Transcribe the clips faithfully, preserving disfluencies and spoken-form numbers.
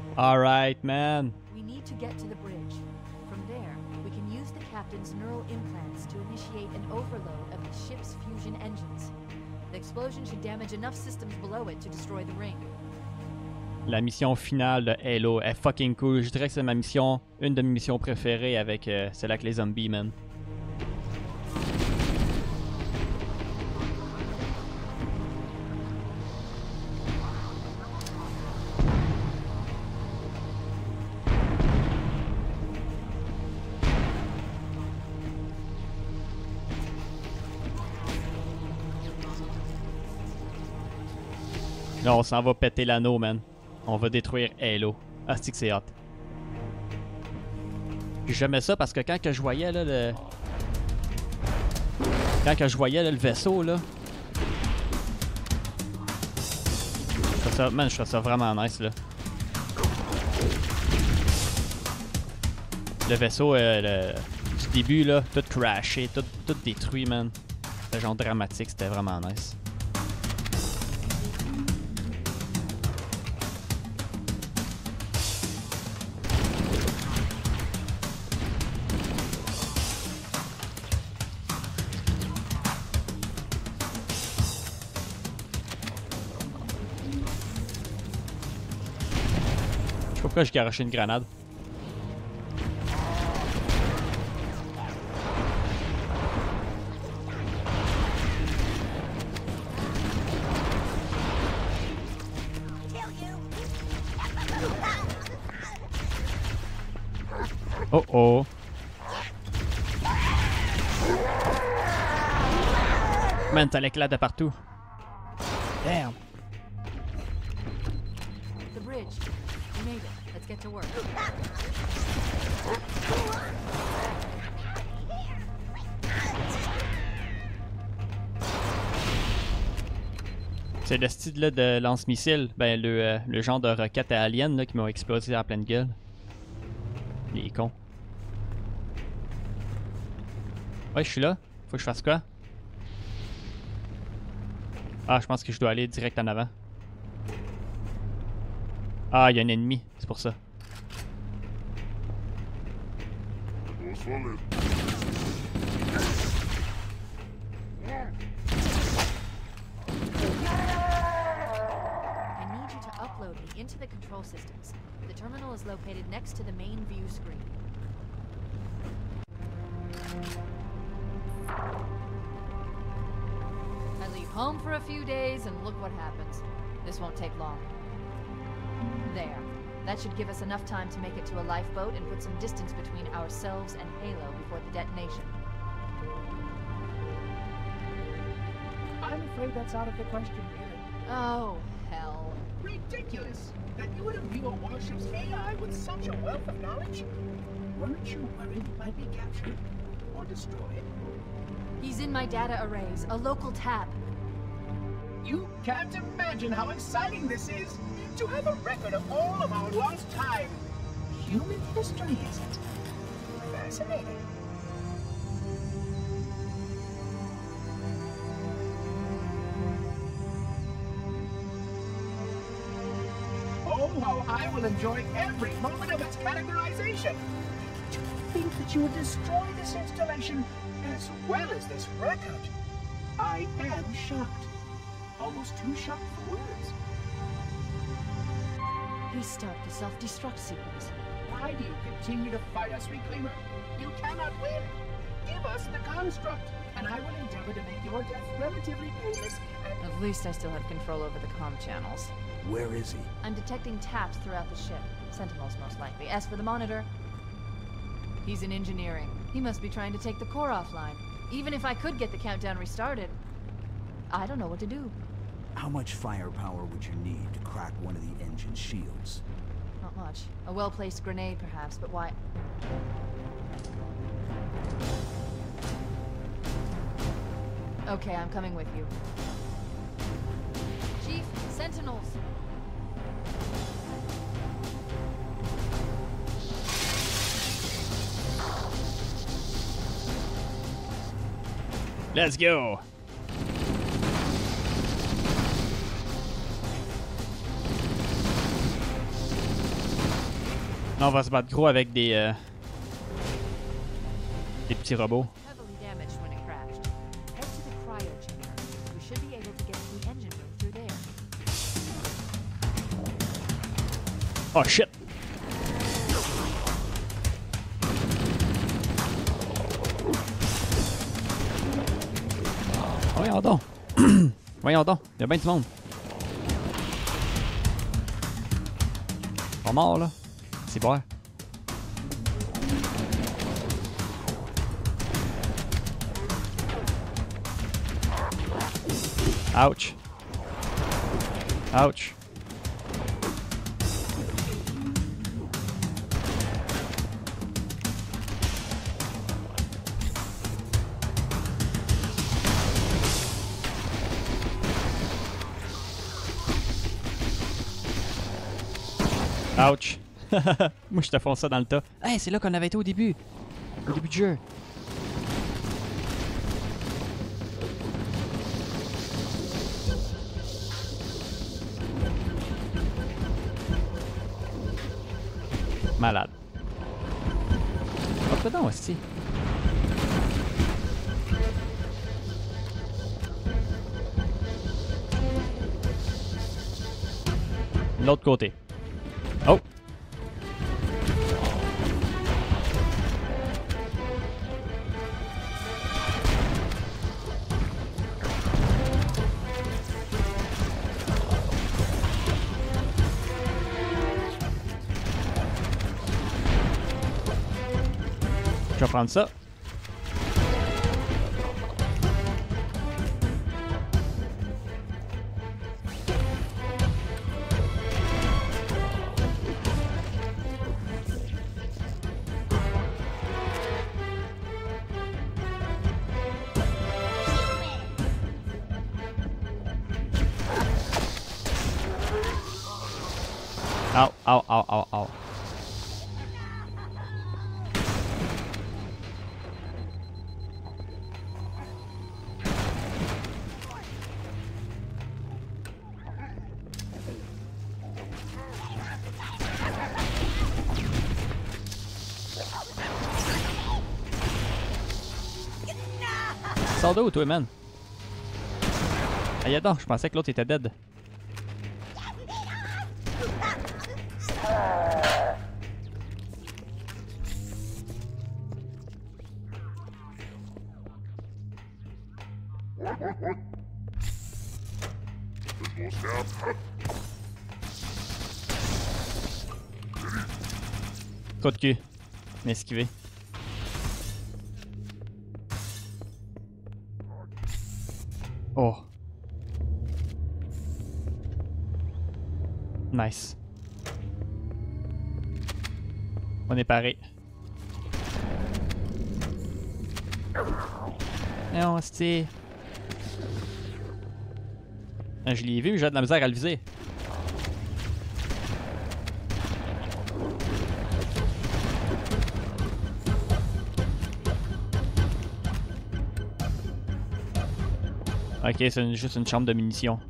Alright, man. We need to get to the bridge. From there, we can use the captain's neural implants to initiate an overload of the ship's fusion engines. The explosion should damage enough systems below it to destroy the ring. La mission finale de Halo est fucking cool. Je dirais que c'est ma mission, une de mes missions préférées avec euh, celle avec les zombies, man. Là, on s'en va péter l'anneau, man. On va détruire Halo. Ah, c'est que c'est hot. Puis j'aimais ça parce que quand que je voyais là, le... Quand que je voyais là, le vaisseau, là... Je trouve ça... Man, je trouve ça vraiment nice, là. Le vaisseau, euh, le... du début, là, tout crashé, tout, tout détruit, man. C'était genre dramatique, c'était vraiment nice. Je sais pas pourquoi j'ai garoché une grenade. Oh oh. Man, t'as l'éclat de partout. Damn. The bridge. We made it. Let's get to work. C'est le style là, de lance-missile, ben le, euh, le genre de roquette à alien là, qui m'ont explosé en pleine gueule. Les cons. Ouais, je suis là. Faut que je fasse quoi? Ah, je pense que je dois aller direct en avant. Ah, il y a un ennemi, c'est pour ça. Upload me into the control systems. The terminal is located next to the main view screen. I leave home for a few days and look what happens. This won't take long. There. That should give us enough time to make it to a lifeboat and put some distance between ourselves and Halo before the detonation. I'm afraid that's out of the question, really. Oh, hell. Ridiculous! That you would imbue a warship's A I with such a wealth of knowledge? Weren't you worried it might be captured or destroyed? He's in my data arrays, a local tab. You can't imagine how exciting this is! To have a record of all of our lost time! Human history, is it? Fascinating. Oh, how I will enjoy every moment of its categorization! To think that you would destroy this installation as well as this record! I am shocked. Almost too shocked for words. He stopped the self-destruct sequence. Why do you continue to fight us, Reclaimer? You cannot win! Give us the construct, and I will endeavor to make your death relatively painless and... At least I still have control over the comm channels. Where is he? I'm detecting taps throughout the ship. Sentinels, most likely. As for the monitor, he's in engineering. He must be trying to take the core offline. Even if I could get the countdown restarted, I don't know what to do. How much firepower would you need to crack one of the engine shields? Not much. A well-placed grenade, perhaps, but why... Okay, I'm coming with you. Chief, Sentinels! Let's go! Là, on va se battre gros avec des... Euh, des petits robots. Heavily damaged when it crashed. Head to the cryo chamber. We should be able to get to the engine room through there. Oh shit! Voyons donc! Voyons donc! Il y a bien du monde! Pas mort là! C'est boire! Ouch! Ouch! Ouch! Moi, je te fonce ça dans le tas. Hey, c'est là qu'on avait été au début! Au début du jeu! Malade. Hop dedans aussi. L'autre côté. Oh! Je vais prendre ça. Ow, ow, ow, ow, ow. Sors d'où, toi, man? Aïe, donc, je pensais que l'autre était dead. Coup de cul. M'esquiver. Oh. Nice. On est paré. Non, c'est... Ah, je l'ai vu, j'ai de la misère à le viser. Ok, c'est une, juste une chambre de munitions.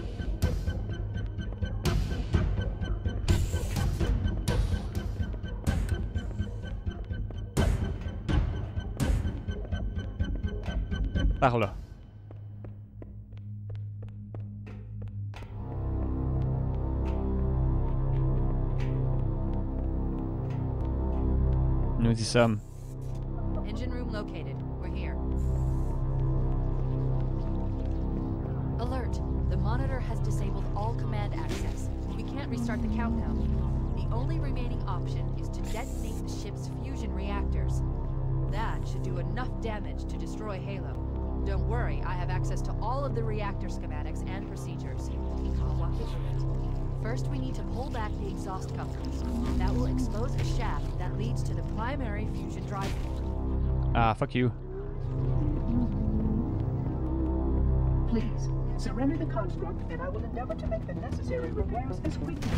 Par là. Nous y sommes. Engine room located. We're here. Alert! The monitor has disabled all command access. We can't restart the countdown. The only remaining option is to detonate the ship's fusion reactors. That should do enough damage to destroy Halo. Don't worry, I have access to all of the reactor schematics and procedures. I'll walk you through it. First, we need to pull back the exhaust couplers. That will expose a shaft that leads to the primary fusion drive core. Ah, fuck you. Please, surrender the construct and I will endeavor to make the necessary repairs as quickly.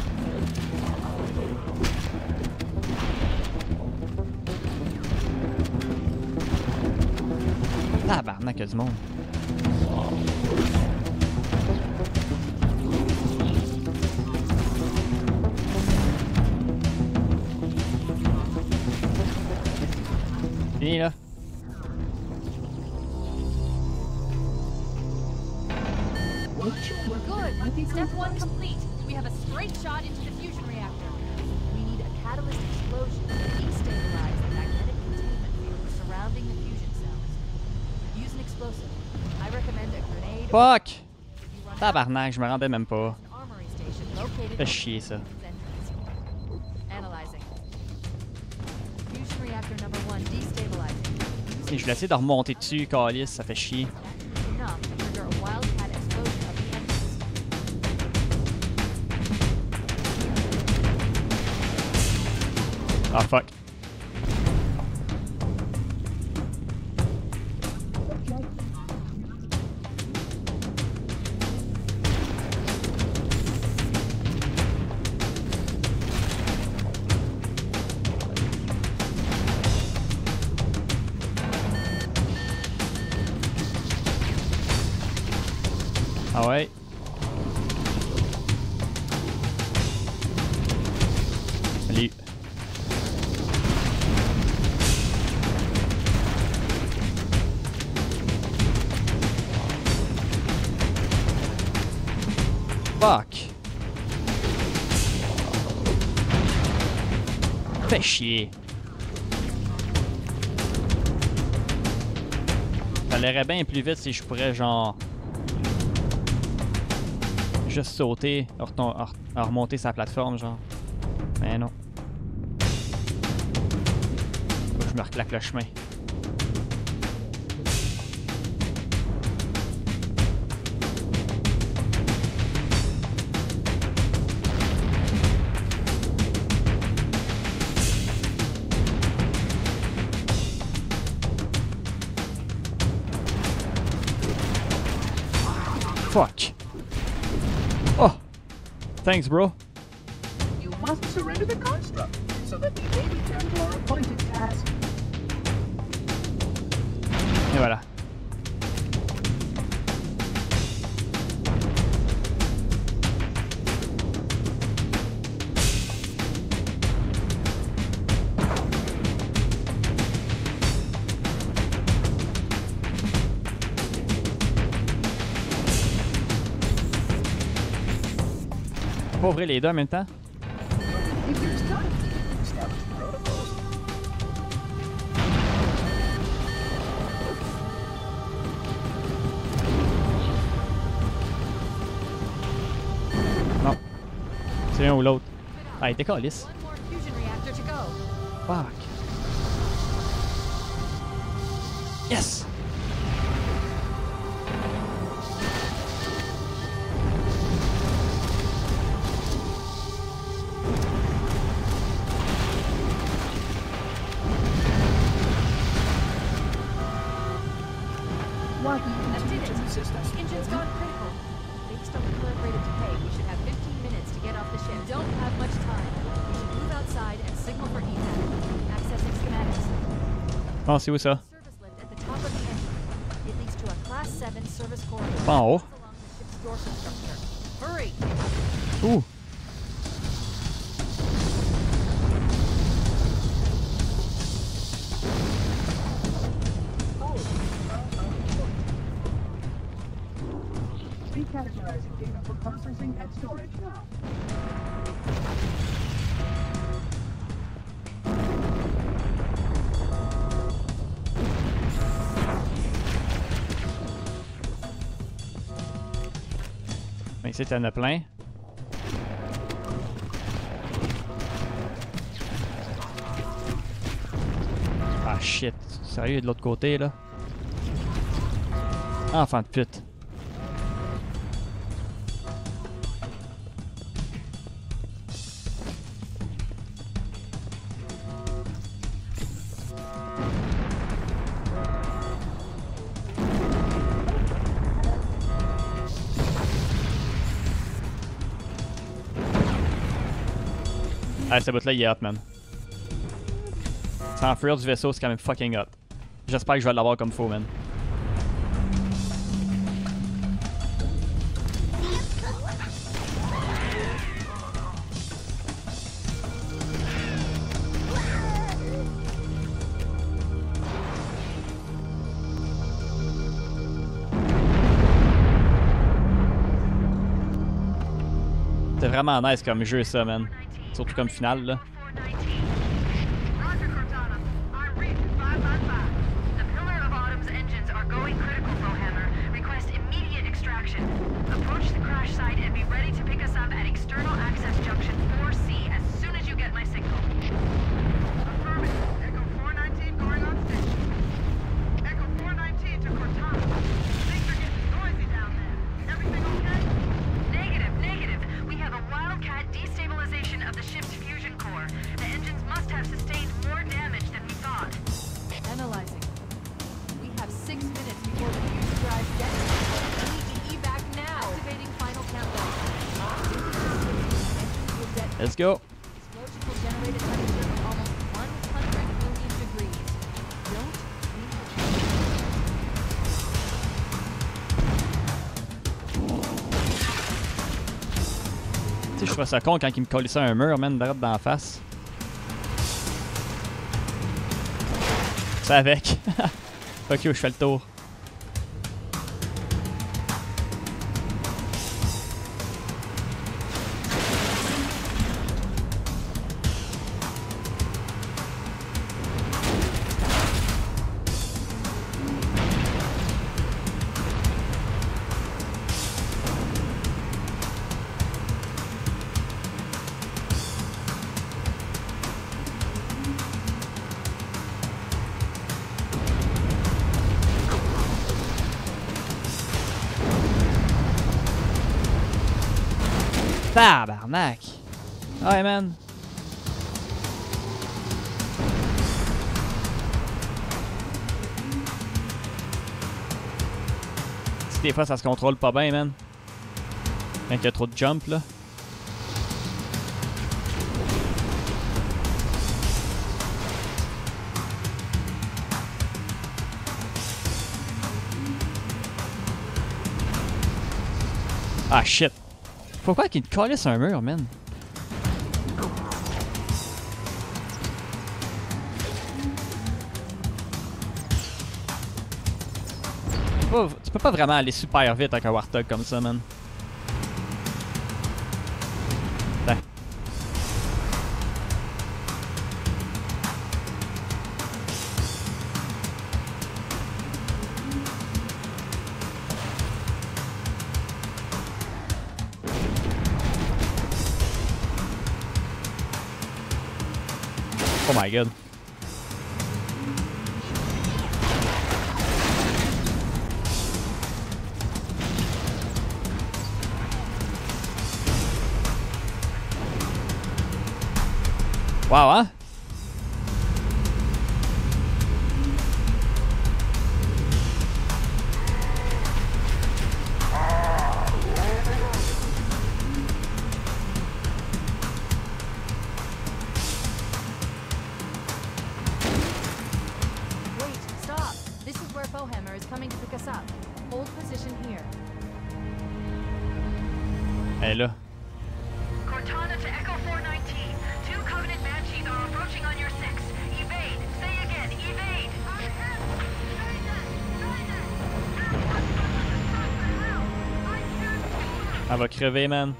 Tabarnak, y'a du monde. Fini là. Good. Step one complete. We have a straight shot into the fusion reactor. We need a catalyst explosion to destabilize the magnetic containment field surrounding the fusion cells. Use an explosive. I recommend a grenade. Fuck! If you run out, Tabarnak, je me rendais même pas. an armory station located Fait chier ça. Analyzing. Fusion reactor number one destabilizing. Et je vais essayer de remonter dessus, Calis, ça fait chier. Enough to trigger a wildcat explosion of the engines. Ah fuck. Ah ouais. Salut. Fuck. Fait chier. Ça allairait bien plus vite si je pourrais genre juste sauter, reton- re- remonter sa plateforme genre. Mais non. Faut que je me reclaque le chemin. Fuck. Oh. Thanks, bro. You must surrender the construct so that we may return to our appointed task. Et voilà. Pas ouvrir les deux en même temps? If there's time, establish protocols. Non. C'est l'un ou l'autre. Ah, il était calisse. One more fusion reactor to go. Fuck. Yes! Why do you That did continue to it. resist us? Engine's gone critical. Based on the current rate of decay, we should have fifteen minutes to get off the ship. Don't have much time. We should move outside and signal for evac. Accessing schematics. Bon, c'est où ça? Service lift at the top of the engine. It leads to a class seven service corridor. Pas en haut. Along the ship's dorsal structure. Hurry! Ouh! Recategorizing data for processing and storage now. Ben ici, t'en as plein. Ah shit. Sérieux, de l'autre côté, là? Ah, enfant de pute. Ah, ce bout-là, il est hot, man. S'enfuir du vaisseau, c'est quand même fucking hot. J'espère que je vais l'avoir comme faux, man. vraiment nice comme jeu, ça, man. Surtout comme finale, là. Let's go. Explosion will generate a temperature of almost one hundred million degrees. Don't Tu sais, je trouve ça con quand il me collait ça à un mur, man, direct dans la face. C'est avec. Fuck you, je fais le tour. Tabarnak! Ouais, man! Si des fois ça se contrôle pas bien, man. Quand il y a trop de jump, là. Ah shit! Pourquoi qu'il te collait sur un mur, man? Tu peux, pas, tu peux pas vraiment aller super vite avec un Warthog comme ça, man. Attends. Oh my god. Wow, hein? Bowhammer is coming to pick us up. Hold position here. Elle est là. Cortana to Echo four nineteen. Two Covenant Banshees are approaching on your six. Evade. Say again. Evade. Elle va crever, man.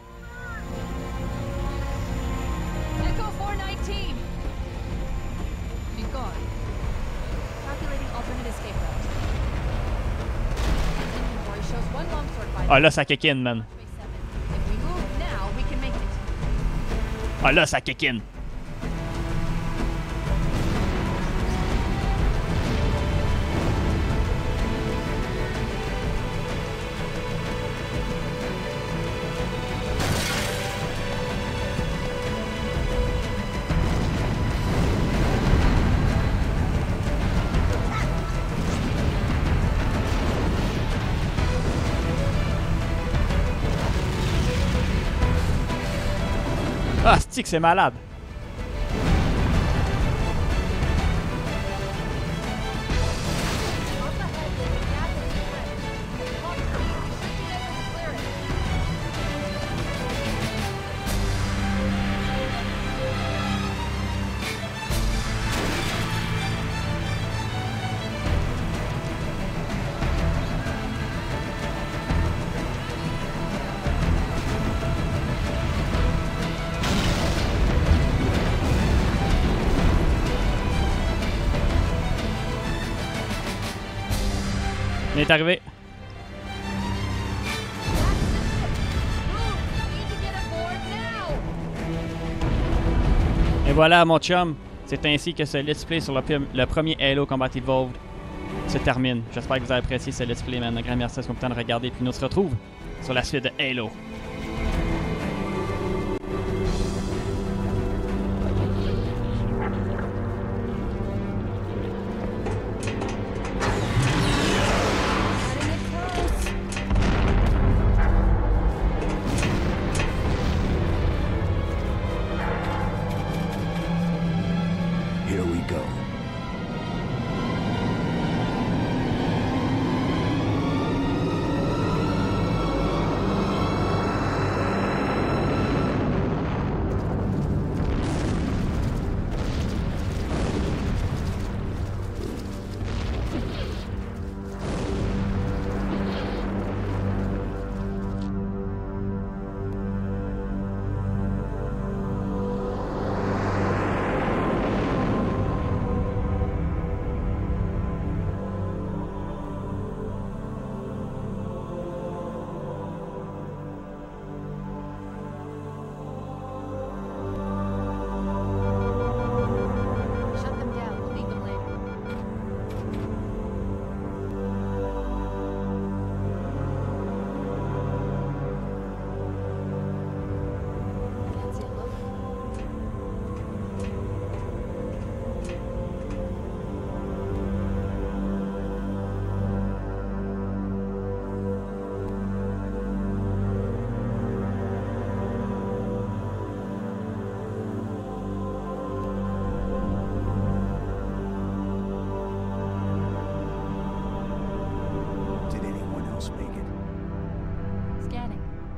Echo four nineteen. Be gone. Calculating alternate escape route. Inventory shows one longsword fighter. Ah là, ça kikine, man. If we move now, we can make it. Ah là, ça kikine. Ah, stick, c'est malade. est arrivé. Et voilà, mon chum. C'est ainsi que ce let's play sur le, le premier Halo Combat Evolved se termine. J'espère que vous avez apprécié ce let's play, man. Un grand merci à ce temps de regarder. Puis nous se retrouve sur la suite de Halo. Here we go. Shut them down. We'll need them later. Can't see a logo. Did anyone else make it? Scanning.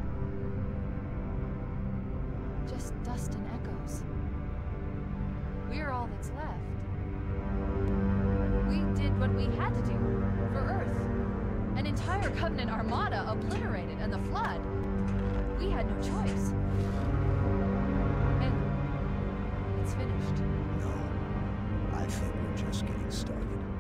Just dust and echoes. We're all that's left. We did what we had to do for Earth. An entire Covenant armada obliterated, and the Flood. We had no choice. And it's finished. No. I think we're just getting started.